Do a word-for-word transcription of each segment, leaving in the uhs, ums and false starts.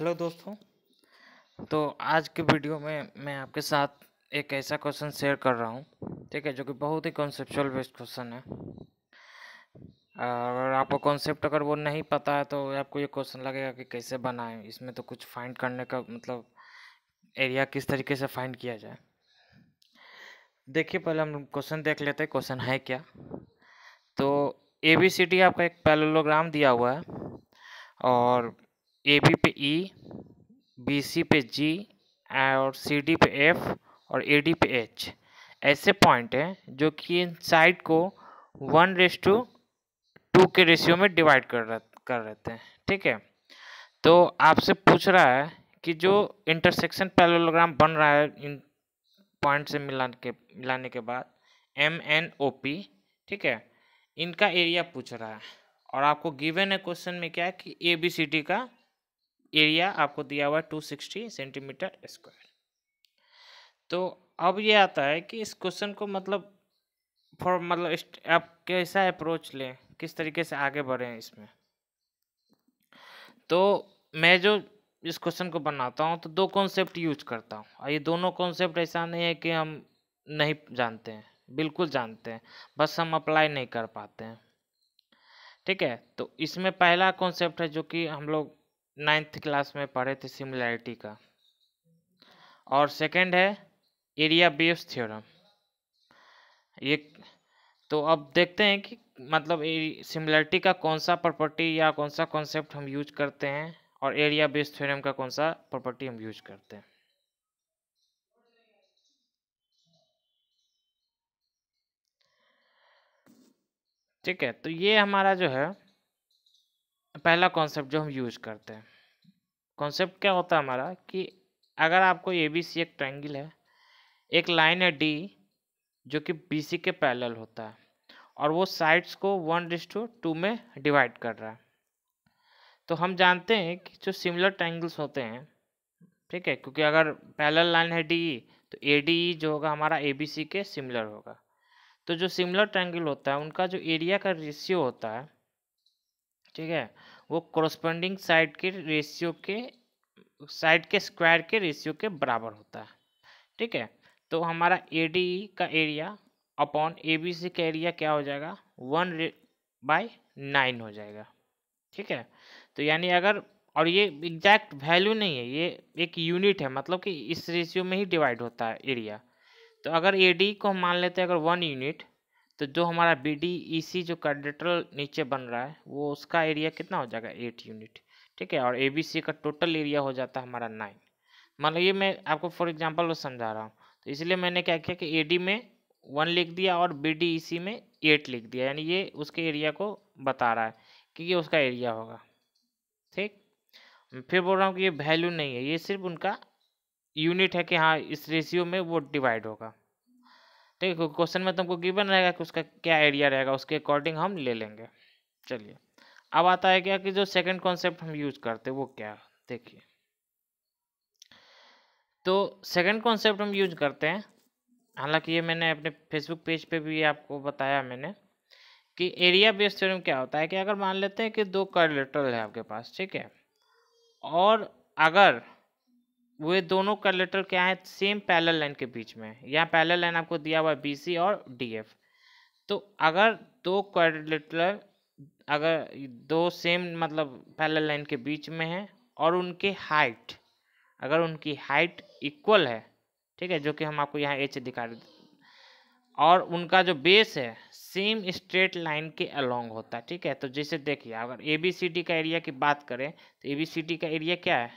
Hello दोस्तों। तो आज के वीडियो में मैं आपके साथ एक ऐसा क्वेश्चन शेयर कर रहा हूँ, ठीक है, जो कि बहुत ही कॉन्सेप्चुअल बेस्ड क्वेश्चन है। अगर आपको कॉन्सेप्ट अगर वो नहीं पता है तो आपको ये क्वेश्चन लगेगा कि कैसे बनाएं, इसमें तो कुछ फाइंड करने का मतलब एरिया किस तरीके से फाइंड किया जाए। देखिए, पहले हम क्वेश्चन देख लेते हैं क्वेश्चन है क्या। तो ए बी सी डी आपका एक पैरेललोग्राम दिया हुआ है और ए बी पे ई, बी सी पे जी और सी डी पे एफ और ए डी पे एच ऐसे पॉइंट हैं जो कि इन साइड को वन रेस टू टू के रेशियो में डिवाइड कर रह कर रहते हैं, ठीक है। तो आपसे पूछ रहा है कि जो इंटरसेक्शन पैरेललोग्राम बन रहा है इन पॉइंट से मिलाने के मिलाने के बाद एम एन ओ पी, ठीक है, इनका एरिया पूछ रहा है। और आपको गिवन है क्वेश्चन में क्या है कि ए बी सी डी का एरिया आपको दिया हुआ है टू सिक्सटी सेंटीमीटर स्क्वायर। तो अब ये आता है कि इस क्वेश्चन को मतलब फॉर मतलब आप कैसा अप्रोच लें, किस तरीके से आगे बढ़ें इसमें। तो मैं जो इस क्वेश्चन को बनाता हूँ तो दो कॉन्सेप्ट यूज करता हूँ, और ये दोनों कॉन्सेप्ट ऐसा नहीं है कि हम नहीं जानते हैं, बिल्कुल जानते हैं, बस हम अप्लाई नहीं कर पाते हैं, ठीक है। तो इसमें पहला कॉन्सेप्ट है जो कि हम लोग नाइन्थ क्लास में पढ़े थे, सिमिलैरिटी का, और सेकंड है एरिया बेस्ड थ्योरम। ये तो अब देखते हैं कि मतलब सिमिलरिटी का कौन सा प्रॉपर्टी या कौन सा कॉन्सेप्ट हम यूज करते हैं और एरिया बेस्ड थ्योरम का कौन सा प्रॉपर्टी हम यूज करते हैं। ठीक है, तो ये हमारा जो है पहला कॉन्सेप्ट जो हम यूज करते हैं। कॉन्सेप्ट क्या होता है हमारा कि अगर आपको ए बी सी एक ट्रायंगल है, एक लाइन है डी जो कि बी सी के पैरेलल होता है और वो साइड्स को वन रिस टू टू में डिवाइड कर रहा है, तो हम जानते हैं कि जो सिमिलर ट्रायंगल्स होते हैं, ठीक है, क्योंकि अगर पैरेलल लाइन है डी तो ए डी जो होगा हमारा ए बी सी के सिमिलर होगा। तो जो सिमिलर ट्रायंगल होता है उनका जो एरिया का रेशियो होता है, ठीक है, वो कोरस्पोंडिंग साइड के रेशियो के साइड के स्क्वायर के रेशियो के बराबर होता है, ठीक है। तो हमारा ए डी का area upon A B C का एरिया क्या हो जाएगा, वन बाई नाइन हो जाएगा, ठीक है। तो यानी अगर, और ये एग्जैक्ट वैल्यू नहीं है, ये एक यूनिट है, मतलब कि इस रेशियो में ही डिवाइड होता है एरिया। तो अगर ए डी को हम मान लेते हैं अगर वन यूनिट, तो जो हमारा बी डी ई सी जो क्वाड्रेटरल नीचे बन रहा है वो उसका एरिया कितना हो जाएगा, एट यूनिट, ठीक है। और ए बी सी का टोटल एरिया हो जाता है हमारा नाइन। मान लो ये मैं आपको फॉर एग्जांपल वो समझा रहा हूँ, तो इसलिए मैंने क्या किया कि ए डी में वन लिख दिया और बी डी ई सी में एट लिख दिया, यानी ये उसके एरिया को बता रहा है कि ये उसका एरिया होगा, ठीक। फिर बोल रहा हूँ कि ये वैल्यू नहीं है, ये सिर्फ उनका यूनिट है कि हाँ इस रेशियो में वो डिवाइड होगा, ठीक है। क्वेश्चन में तुमको गिवन रहेगा कि उसका क्या एरिया रहेगा, उसके अकॉर्डिंग हम ले लेंगे। चलिए, अब आता है क्या कि जो सेकंड कॉन्सेप्ट हम यूज करते हैं वो क्या, देखिए। तो सेकंड कॉन्सेप्ट हम यूज करते हैं, हालांकि ये मैंने अपने फेसबुक पेज पे भी आपको बताया मैंने, कि एरिया बेस्ड थ्योरम क्या होता है कि अगर मान लेते हैं कि दो क्वाड्रिलेटरल है आपके पास, ठीक है, और अगर वे दोनों क्वाड्रिलेटरल क्या है, सेम पैरेलल लाइन के बीच में, यहाँ पैरेलल लाइन आपको दिया हुआ है बी सी और डी एफ। तो अगर दो क्वाड्रिलेटरल अगर दो सेम मतलब पैरेलल लाइन के बीच में है और उनके हाइट, अगर उनकी हाइट इक्वल है, ठीक है, जो कि हम आपको यहाँ एच दिखा रहे, और उनका जो बेस है सेम स्ट्रेट लाइन के अलोंग होता है, ठीक है। तो जैसे देखिए अगर ए बी सी डी का एरिया की बात करें तो ए बी सी डी का एरिया क्या है,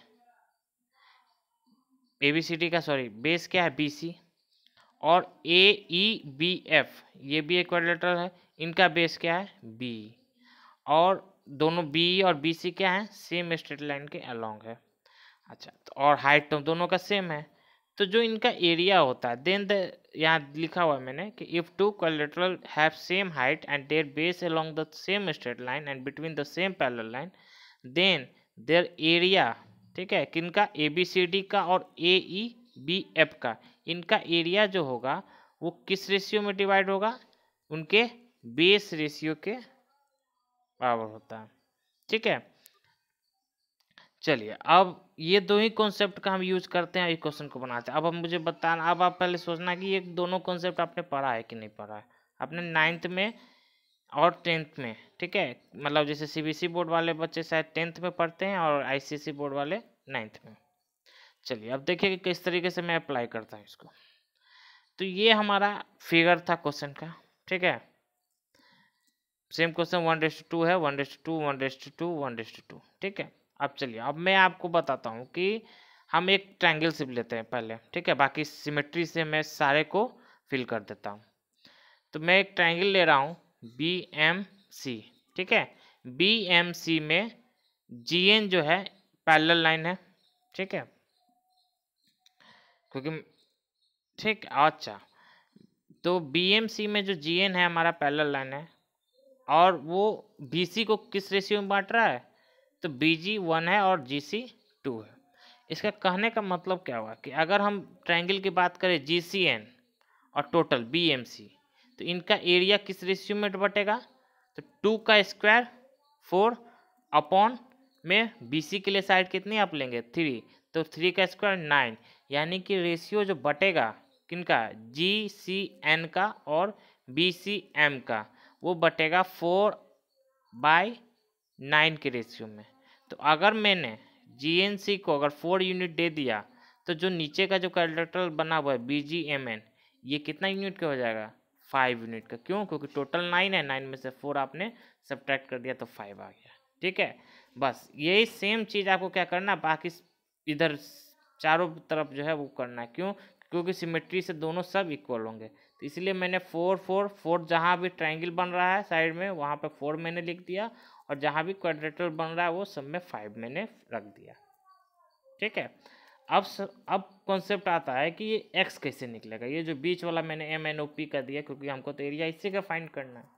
ए बी सी डी का सॉरी बेस क्या है बी सी, और ए ई बी एफ ये भी एक क्वाड्रिलेटरल है, इनका बेस क्या है बी, और दोनों बी और बी सी क्या है, सेम स्ट्रेट लाइन के अलोंग है। अच्छा, तो और हाइट तो दोनों का सेम है, तो जो इनका एरिया होता है देन द, यहाँ लिखा हुआ है मैंने कि if two quadrilateral have same height and their base along the same straight line and between the same parallel line then their area, ठीक है, किनका ए बी सी डी का और ए ई बी एफ का, इनका एरिया जो होगा वो किस रेशियो में डिवाइड होगा, उनके बेस रेशियो के बराबर होता है, ठीक है। चलिए अब ये दो ही कॉन्सेप्ट का हम यूज करते हैं इस क्वेश्चन को बनाते हैं। अब अब मुझे बताना, अब आप पहले सोचना कि ये दोनों कॉन्सेप्ट आपने पढ़ा है कि नहीं पढ़ा है। आपने नाइन्थ में और टेंथ में, ठीक है, मतलब जैसे सीबीएसई बोर्ड वाले बच्चे शायद टेंथ में पढ़ते हैं और आईसीएसई बोर्ड वाले नाइन्थ में। चलिए अब देखिए कि किस तरीके से मैं अप्लाई करता हूँ इसको। तो ये हमारा फिगर था क्वेश्चन का, ठीक है। Same question one is two है, one is to, one is to, one is two, ठीक है। अब चलिए अब मैं आपको बताता हूँ कि हम एक ट्रायंगल शिप लेते हैं पहले, ठीक है, बाकी सिमेट्री से मैं सारे को फिल कर देता हूँ। तो मैं एक ट्रायंगल ले रहा हूँ बी एम सी, ठीक है। बी एम सी में जी एन जो है पैरेलल लाइन है, ठीक है, क्योंकि ठीक, अच्छा, तो बी एम सी में जो जी एन है हमारा पैरेलल लाइन है और वो बी सी को किस रेशियो में बांट रहा है, तो बी जी वन है और जी सी टू है। इसका कहने का मतलब क्या हुआ कि अगर हम ट्रायंगल की बात करें जी सी एन और टोटल बी एम सी, तो इनका एरिया किस रेशियो में बटेगा, तो टू का स्क्वायर फोर अपॉन में बी सी के लिए साइड कितनी आप लेंगे थ्री, तो थ्री का स्क्वायर नाइन, यानी कि रेशियो जो बटेगा किनका, जी सी एन का और बी सी एम का, वो बटेगा फोर बाय नाइन के रेशियो में। तो अगर मैंने जी एन सी को अगर फोर यूनिट दे दिया, तो जो नीचे का जो कैलकुलेटर बना हुआ है बी जी एम एन, ये कितना यूनिट का हो जाएगा, फाइव यूनिट का। क्यों, क्योंकि टोटल नाइन है, नाइन में से फोर आपने सब्ट्रैक्ट कर दिया तो फाइव आ गया, ठीक है। बस यही सेम चीज़ आपको क्या करना, बाकी इधर चारों तरफ जो है वो करना है। क्यों, क्योंकि सिमेट्री से दोनों सब इक्वल होंगे, तो इसलिए मैंने फोर फोर फोर जहाँ भी ट्रायंगल बन रहा है साइड में वहाँ पे फोर मैंने लिख दिया, और जहाँ भी क्वाड्रेटर बन रहा है वो सब में फाइव मैंने रख दिया, ठीक है। अब स, अब कॉन्सेप्ट आता है कि ये एक्स कैसे निकलेगा। ये जो बीच वाला मैंने एम एन ओ पी कर दिया, क्योंकि हमको तो एरिया इसी का फाइंड करना है।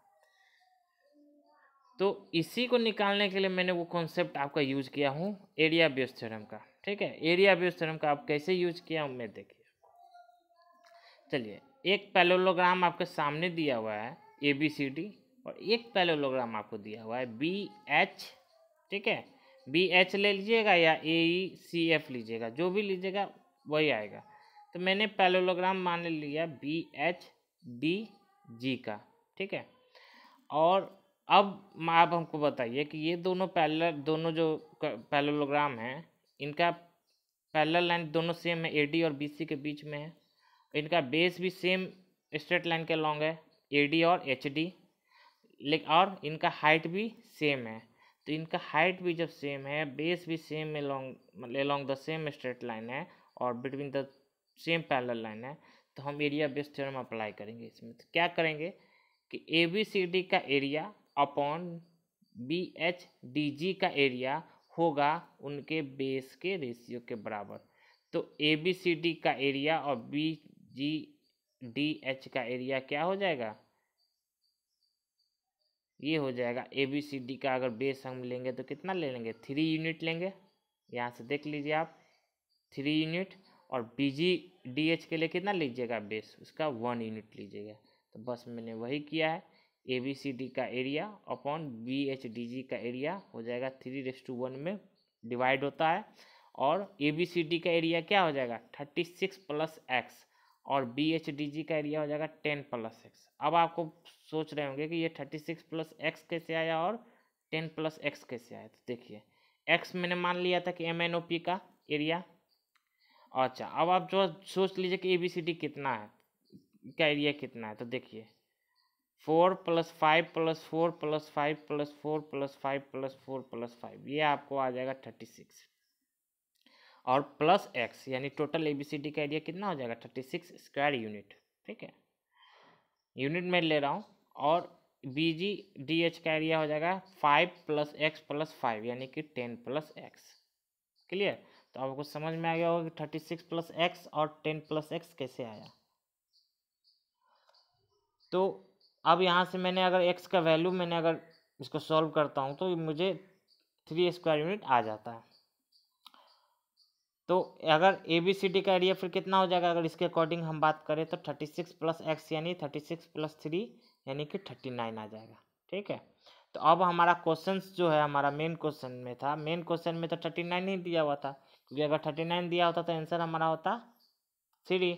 तो इसी को निकालने के लिए मैंने वो कॉन्सेप्ट आपका यूज किया हूँ एरिया बेस्ड थ्योरम का, ठीक है। एरिया बेस्ड थ्योरम का आप कैसे यूज किया हूँ मैं देखिए। चलिए एक पैरेललोग्राम आपके सामने दिया हुआ है ए बी सी डी, और एक पैरेललोग्राम आपको दिया हुआ है बी एच, ठीक है। बी एच ले लीजिएगा या ए ई सी एफ लीजिएगा, जो भी लीजिएगा वही आएगा। तो मैंने पैरेललोग्राम मान लिया बी एच डी जी का, ठीक है। और अब आप हमको बताइए कि ये दोनों पैरेलल, दोनों जो पैरेललोग्राम हैं इनका पैरेलल लाइन दोनों सेम है, ए डी और बी सी के बीच में है। इनका बेस भी सेम स्ट्रेट लाइन के लॉन्ग है, ए डी और एच डी, लेकिन और इनका हाइट भी सेम है। तो इनका हाइट भी जब सेम है, बेस भी same along along the same straight line है और between the same parallel line है, तो हम एरिया बेस्ड थ्योरम अप्लाई करेंगे इसमें। तो क्या करेंगे कि ए बी सी डी का area upon B H D G का एरिया होगा उनके बेस के रेशियो के बराबर। तो ए बी सी डी का एरिया और बी जी डी एच का एरिया क्या हो जाएगा, ये हो जाएगा ए बी सी डी का अगर बेस हम लेंगे तो कितना ले लेंगे, थ्री यूनिट लेंगे, यहाँ से देख लीजिए आप, थ्री यूनिट। और बी जी डी एच के लिए कितना लीजिएगा बेस, उसका वन यूनिट लीजिएगा। तो बस मैंने वही किया है, ए बी सी डी का area upon B H D G का एरिया हो जाएगा थ्री रेस टू वन में डिवाइड होता है, और ए बी सी डी का एरिया क्या हो जाएगा थर्टी सिक्स प्लस एक्स, और बी एच डी जी का एरिया हो जाएगा टेन प्लस एक्स। अब आपको सोच रहे होंगे कि ये थर्टी सिक्स प्लस एक्स कैसे आया और टेन प्लस एक्स कैसे आया। तो देखिए एक्स मैंने मान लिया था कि एम एन ओ पी का एरिया। अच्छा अब आप जो सोच लीजिए कि ए बी सी डी कितना है, का एरिया कितना है, तो देखिए four plus five plus four plus five plus four plus five plus four plus five, ये आपको आ जाएगा थर्टी सिक्स, और प्लस एक्स, यानी total A B C D का एरिया कितना हो जाएगा थर्टी सिक्स स्क्वायर यूनिट, ठीक है, यूनिट में ले रहा हूँ। और बी जी डी एच का एरिया हो जाएगा five plus x plus five, यानी कि टेन प्लस एक्स। क्लियर, तो आपको समझ में आ गया होगा कि थर्टी सिक्स प्लस एक्स और टेन प्लस एक्स कैसे आया। तो अब यहाँ से मैंने अगर एक्स का वैल्यू मैंने अगर इसको सॉल्व करता हूँ तो मुझे थ्री स्क्वायर यूनिट आ जाता है। तो अगर ए बी सी डी का एरिया फिर कितना हो जाएगा, अगर इसके अकॉर्डिंग हम बात करें तो थर्टी सिक्स प्लस एक्स यानी थर्टी सिक्स प्लस थ्री यानी कि थर्टी नाइन आ जाएगा, ठीक है। तो अब हमारा क्वेश्चन जो है हमारा मेन क्वेश्चन में था, मेन क्वेश्चन में तो थर्टी नाइन ही दिया हुआ था, क्योंकि अगर थर्टी नाइन दिया होता तो आंसर हमारा होता थ्री।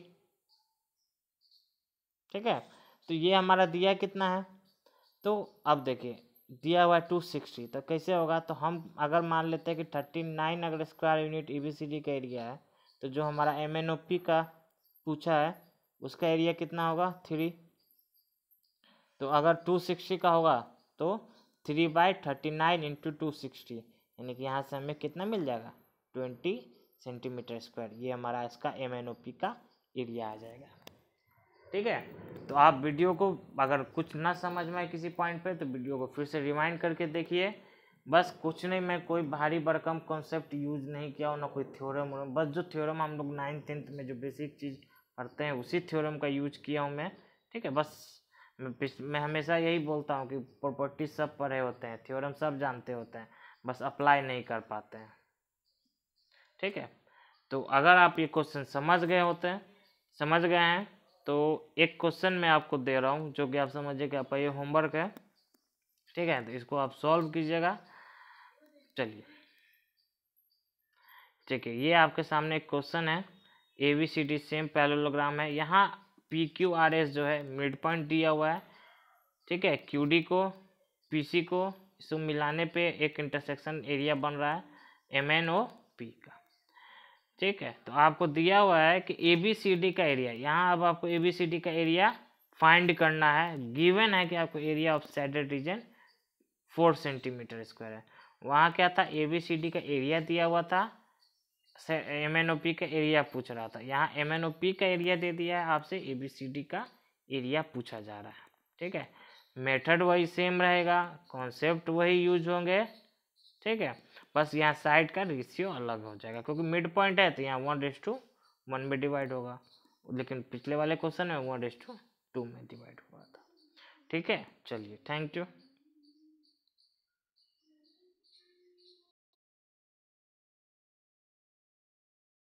ठीक है, तो ये हमारा दिया कितना है, तो अब देखिए दिया हुआ है टू सिक्सटी, तो कैसे होगा, तो हम अगर मान लेते हैं कि थर्टी नाइन अगर square unit A B C D का एरिया है, तो जो हमारा एम एन ओ पी का पूछा है उसका एरिया कितना होगा, थ्री। तो अगर टू सिक्सटी का होगा तो three by thirty nine into two sixty, यानी कि यहाँ से हमें कितना मिल जाएगा, ट्वेंटी सेंटीमीटर स्क्वायर। ये हमारा इसका एम एन ओ पी का एरिया आ जाएगा। ठीक है, तो आप वीडियो को अगर कुछ ना समझ में आए किसी पॉइंट पे तो वीडियो को फिर से रिवाइंड करके देखिए। बस कुछ नहीं, मैं कोई भारी भरकम कॉन्सेप्ट यूज नहीं किया हूँ, ना कोई थ्योरम, बस जो थ्योरम हम लोग नाइन्थ टेंथ में जो बेसिक चीज़ पढ़ते हैं उसी थ्योरम का यूज किया हूँ मैं। ठीक है, बस मैं मैं हमेशा यही बोलता हूँ कि प्रॉपर्टीज सब पढ़े होते हैं, थ्योरम सब जानते होते हैं, बस अप्लाई नहीं कर पाते हैं। ठीक है, तो अगर आप ये क्वेश्चन समझ गए होते हैं, समझ गए हैं, तो एक क्वेश्चन मैं आपको दे रहा हूँ जो कि आप समझिए कि आपका ये होमवर्क है। ठीक है, तो इसको आप सॉल्व कीजिएगा। चलिए, ठीक है, ये आपके सामने एक क्वेश्चन है, A B C D same parallelogram है। यहाँ पी क्यू आर एस जो है मिड पॉइंट दिया हुआ है। ठीक है, क्यू डी को पी सी को इसको मिलाने पे एक इंटरसेक्शन एरिया बन रहा है एम एन ओ पी का। ठीक है, तो आपको दिया हुआ है कि ए बी सी डी का एरिया, यहाँ अब आपको ए बी सी डी का एरिया फाइंड करना है। गिवन है कि आपको area of shaded region four centimetre square है। वहाँ क्या था, ए बी सी डी का एरिया दिया हुआ था, एम एन ओ पी का एरिया पूछ रहा था। यहाँ एम एन ओ पी का एरिया दे दिया है, आपसे ए बी सी डी का एरिया पूछा जा रहा है। ठीक है, मेथड वही सेम रहेगा, कॉन्सेप्ट वही यूज होंगे। ठीक है, बस यहाँ साइड का रेशियो अलग हो जाएगा, क्योंकि मिड पॉइंट है तो यहाँ वन रेस टू वन में डिवाइड होगा, लेकिन पिछले वाले क्वेश्चन में वन रेस टू टू में डिवाइड हुआ था। ठीक है, चलिए, थैंक यू।